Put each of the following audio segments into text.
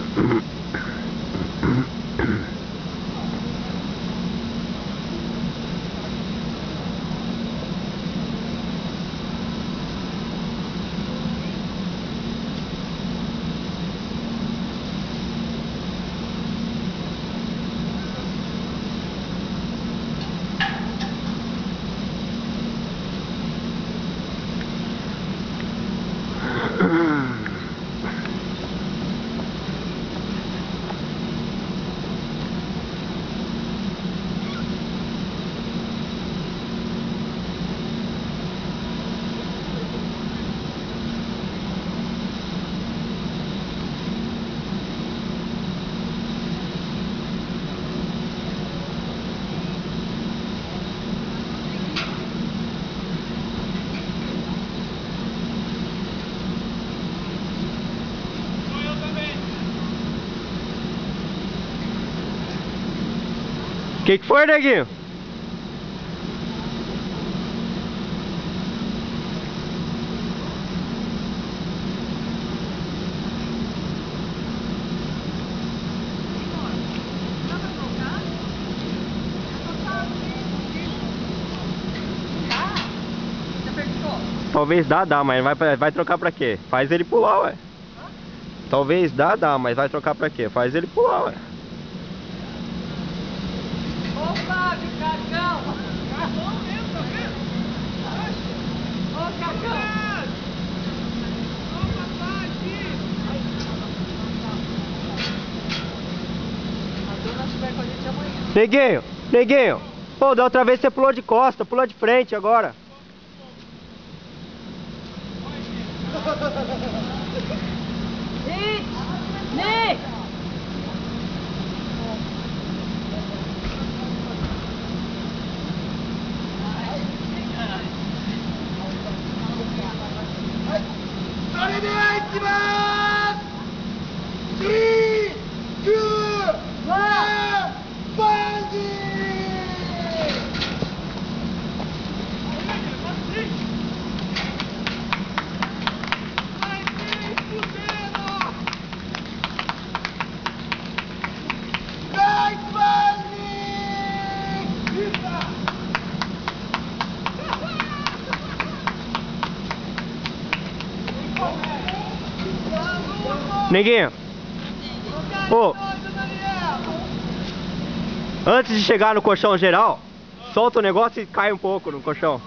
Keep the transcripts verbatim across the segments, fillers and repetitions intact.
Que que foi, neguinho? Talvez dá, dá, mas vai, vai trocar pra quê? Faz ele pular, ué. Talvez dá, dá, mas vai trocar pra quê? Faz ele pular, ué. Ô Fábio, Cacão! Cacão mesmo, tá vendo? Ô Cacão! Ô papai, a dona estiver com a gente amanhã. Neguinho, neguinho. Pô, da outra vez você pulou de costa, pulou de frente agora. Nick! Nick! three, two, one, bungee! Neguinho. Ô, antes de chegar no colchão geral, solta o negócio e cai um pouco no colchão.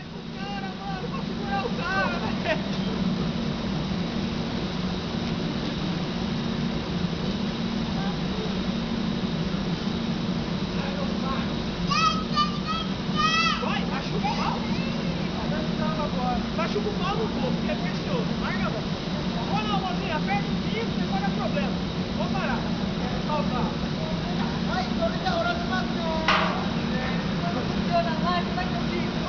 Machuca o pau no corpo, que é precioso. Larga a mão. Ou não, mozinha, aperta o cinto, você pode dar problema. Vamos parar. Solta o carro. Ai, tô me da hora de uma vez. Não funciona mais, como é que eu fico?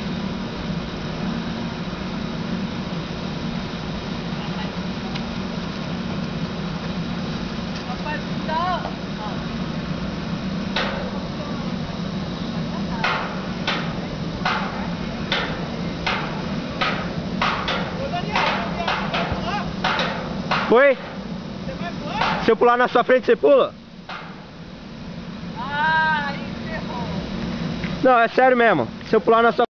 Rapaz, cuidado. Oi? Você vai pular? Se eu pular na sua frente, você pula? Ah, aí ferrou. Não, é sério mesmo. Se eu pular na sua